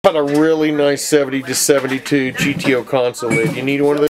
got a really nice 70 to 72 GTO console lid. You need one of those?